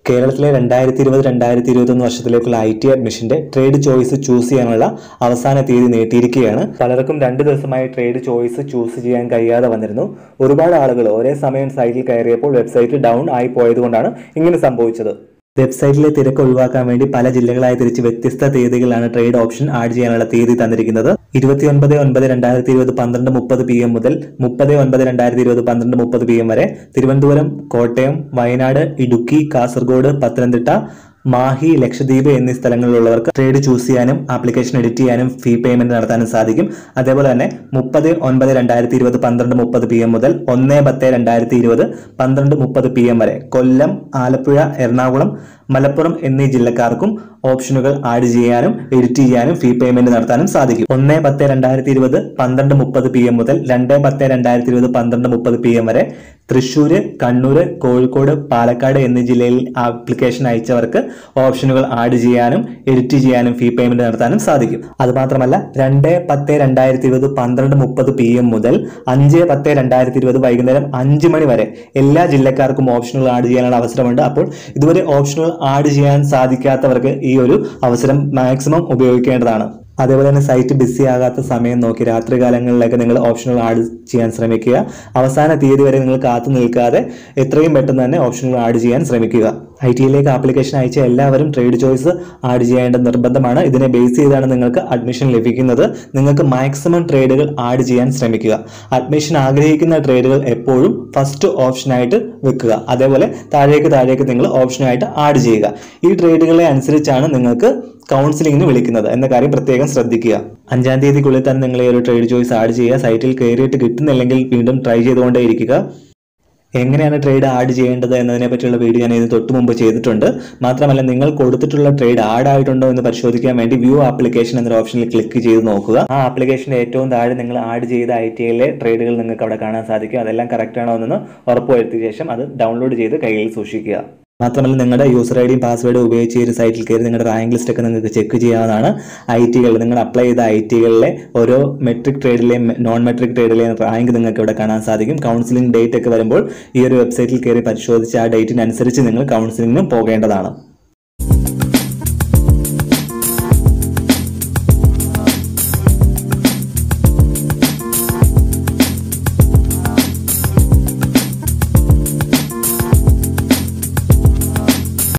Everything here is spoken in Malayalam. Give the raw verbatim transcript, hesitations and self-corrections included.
കേരളത്തിലെ രണ്ടായിരത്തി ഇരുപത് രണ്ടായിരത്തി ഇരുപത്തൊന്ന് വർഷത്തിലേക്കുള്ള ഐ ടി അഡ്മിഷന്റെ ട്രേഡ് ചോയ്സ് ചൂസ് ചെയ്യാനുള്ള അവസാന തീയതി നീട്ടിയിരിക്കുകയാണ്. പലർക്കും രണ്ട് ദിവസമായി ട്രേഡ് ചോയ്സ് ചൂസ് ചെയ്യാൻ കഴിയാതെ വന്നിരുന്നു. ഒരുപാട് ആളുകൾ ഒരേ സമയം സൈറ്റിൽ കയറിയപ്പോൾ വെബ്സൈറ്റ് ഡൗൺ ആയി പോയതുകൊണ്ടാണ് ഇങ്ങനെ സംഭവിച്ചത്. വെബ്സൈറ്റിലെ തിരക്ക് ഒഴിവാക്കാൻ വേണ്ടി പല ജില്ലകളായി തിരിച്ച് വ്യത്യസ്ത തീയതികളാണ് ട്രേഡ് ഓപ്ഷൻ ആഡ് ചെയ്യാനുള്ള തീയതി തന്നിരിക്കുന്നത്. ഇരുപത്തി ഒൻപത് ഒൻപത് രണ്ടായിരത്തി ഇരുപത് പന്ത്രണ്ട് മുപ്പത് പി എം മുതൽ മുപ്പത് ഒൻപത് രണ്ടായിരത്തി ഇരുപത് പന്ത്രണ്ട് മുപ്പത് പി എം വരെ തിരുവനന്തപുരം, കോട്ടയം, വയനാട്, ഇടുക്കി, കാസർഗോഡ്, പത്തനംതിട്ട, മാഹി, ലക്ഷദ്വീപ് എന്നീ സ്ഥലങ്ങളിലുള്ളവർക്ക് ട്രേഡ് ചൂസ് ചെയ്യാനും ആപ്ലിക്കേഷൻ എഡിറ്റ് ചെയ്യാനും ഫീ പേയ്മെന്റ് നടത്താനും സാധിക്കും. അതേപോലെ തന്നെ മുപ്പത് ഒൻപത് രണ്ടായിരത്തി ഇരുപത് പന്ത്രണ്ട് മുപ്പത് പി എം മുതൽ ഒന്ന് പത്ത് രണ്ടായിരത്തി ഇരുപത് പന്ത്രണ്ട് മുപ്പത് പി എം വരെ കൊല്ലം, ആലപ്പുഴ, എറണാകുളം, മലപ്പുറം എന്നീ ജില്ലക്കാർക്കും ഓപ്ഷനുകൾ ആഡ് ചെയ്യാനും എഡിറ്റ് ചെയ്യാനും ഫീ പേയ്മെന്റ് നടത്താനും സാധിക്കും. ഒന്ന് പത്ത് രണ്ടായിരത്തി ഇരുപത് പന്ത്രണ്ട് മുപ്പത് പി എം മുതൽ രണ്ട് പത്ത് രണ്ടായിരത്തി ഇരുപത് പന്ത്രണ്ട് മുപ്പത് പി എം വരെ തൃശ്ശൂര്, കണ്ണൂര്, കോഴിക്കോട്, പാലക്കാട് എന്നീ ജില്ലയിൽ ആപ്ലിക്കേഷൻ അയച്ചവർക്ക് ഓപ്ഷനുകൾ ആഡ് ചെയ്യാനും എഡിറ്റ് ചെയ്യാനും ഫീ പേയ്മെന്റ് നടത്താനും സാധിക്കും. അതുമാത്രമല്ല രണ്ട് പത്ത് രണ്ടായിരത്തി ഇരുപത് പന്ത്രണ്ട് മുപ്പത് പി എം മുതൽ അഞ്ച് പത്ത് രണ്ടായിരത്തി ഇരുപത് വൈകുന്നേരം അഞ്ച് മണി വരെ എല്ലാ ജില്ലക്കാർക്കും ഓപ്ഷനുകൾ ആഡ് ചെയ്യാനുള്ള അവസരമുണ്ട്. അപ്പോൾ ഇതുവരെ ഓപ്ഷനുകൾ ആഡ് ചെയ്യാൻ സാധിക്കാത്തവർക്ക് ഈ ഒരു അവസരം മാക്സിമം ഉപയോഗിക്കേണ്ടതാണ്. അതേപോലെ തന്നെ സൈറ്റ് ബിസി ആകാത്ത സമയം നോക്കി രാത്രികാലങ്ങളിലേക്ക് നിങ്ങൾ ഓപ്ഷനുകൾ ആഡ് ചെയ്യാൻ ശ്രമിക്കുക. അവസാന തീയതി വരെ നിങ്ങൾ കാത്തു നിൽക്കാതെ എത്രയും പെട്ടെന്ന് തന്നെ ഓപ്ഷനുകൾ ആഡ് ചെയ്യാൻ ശ്രമിക്കുക. ഐ ടിയിലേക്ക് ആപ്ലിക്കേഷൻ അയച്ച എല്ലാവരും ട്രേഡ് ചോയ്സ് ആഡ് ചെയ്യേണ്ടത് നിർബന്ധമാണ്. ഇതിനെ ബേസ് ചെയ്താണ് നിങ്ങൾക്ക് അഡ്മിഷൻ ലഭിക്കുന്നത്. നിങ്ങൾക്ക് മാക്സിമം ട്രേഡുകൾ ആഡ് ചെയ്യാൻ ശ്രമിക്കുക. അഡ്മിഷൻ ആഗ്രഹിക്കുന്ന ട്രേഡുകൾ എപ്പോഴും ഫസ്റ്റ് ഓപ്ഷനായിട്ട് വെക്കുക. അതേപോലെ താഴേക്ക് താഴേക്ക് നിങ്ങൾ ഓപ്ഷനായിട്ട് ആഡ് ചെയ്യുക. ഈ ട്രേഡുകളെ അനുസരിച്ചാണ് നിങ്ങൾക്ക് കൗൺസിലിംഗിന് വിളിക്കുന്നത് എന്ന കാര്യം പ്രത്യേകം ശ്രദ്ധിക്കുക. അഞ്ചാം തീയതിക്കുള്ളിൽ തന്നെ നിങ്ങൾ ഈ ഒരു ട്രേഡ് ചോയ്സ് ആഡ് ചെയ്യുക. സൈറ്റിൽ കയറിയിട്ട് കിട്ടുന്നില്ലെങ്കിൽ വീണ്ടും ട്രൈ ചെയ്തുകൊണ്ടേ ഇരിക്കുക. എങ്ങനെയാണ് ട്രേഡ് ആഡ് ചെയ്യേണ്ടത് എന്നതിനെ പറ്റിയുള്ള വീഡിയോ ഞാൻ ഇതിന് തൊട്ട് മുമ്പ് ചെയ്തിട്ടുണ്ട്. മാത്രമല്ല നിങ്ങൾ കൊടുത്തിട്ടുള്ള ട്രേഡ് ആഡ് ആയിട്ടുണ്ടോ എന്ന് പരിശോധിക്കാൻ വേണ്ടി വ്യൂ ആപ്ലിക്കേഷൻ എന്നൊരു ഓപ്ഷനിൽ ക്ലിക്ക് ചെയ്ത് നോക്കുക. ആ ആപ്ലിക്കേഷന്റെ ഏറ്റവും താഴെ നിങ്ങൾ ആഡ് ചെയ്ത ഐ ടി ഐയിലെ ട്രേഡുകൾ നിങ്ങൾക്ക് അവിടെ കാണാൻ സാധിക്കും. അതെല്ലാം കറക്റ്റ് ആണോ എന്ന് ഉറപ്പുവരുത്തിയ ശേഷം അത് ഡൗൺലോഡ് ചെയ്ത് കയ്യിൽ സൂക്ഷിക്കുക. മാത്രമല്ല നിങ്ങളുടെ യൂസർ ഐ ഡിയും പാസ്വേഡും ഉപയോഗിച്ച് ഈ ഒരു സൈറ്റിൽ കയറി നിങ്ങളുടെ റാങ്ക് ലിസ്റ്റ് ഒക്കെ നിങ്ങൾക്ക് ചെക്ക് ചെയ്യാവുന്നതാണ്. ഐ ടികൾ നിങ്ങൾ അപ്ലൈ ചെയ്ത ഐ ടികളിലെ ഓരോ മെട്രിക് ട്രേഡിലെയും നോൺ മെട്രിക് ട്രേഡിലെയും റാങ്ക് നിങ്ങൾക്ക് ഇവിടെ കാണാൻ സാധിക്കും. കൗൺസിലിംഗ് ഡേറ്റ് ഒക്കെ വരുമ്പോൾ ഈ ഒരു വെബ്സൈറ്റിൽ കയറി പരിശോധിച്ച് ആ ഡേറ്റിനനുസരിച്ച് നിങ്ങൾ കൗൺസിലിംഗിനും പോകേണ്ടതാണ്.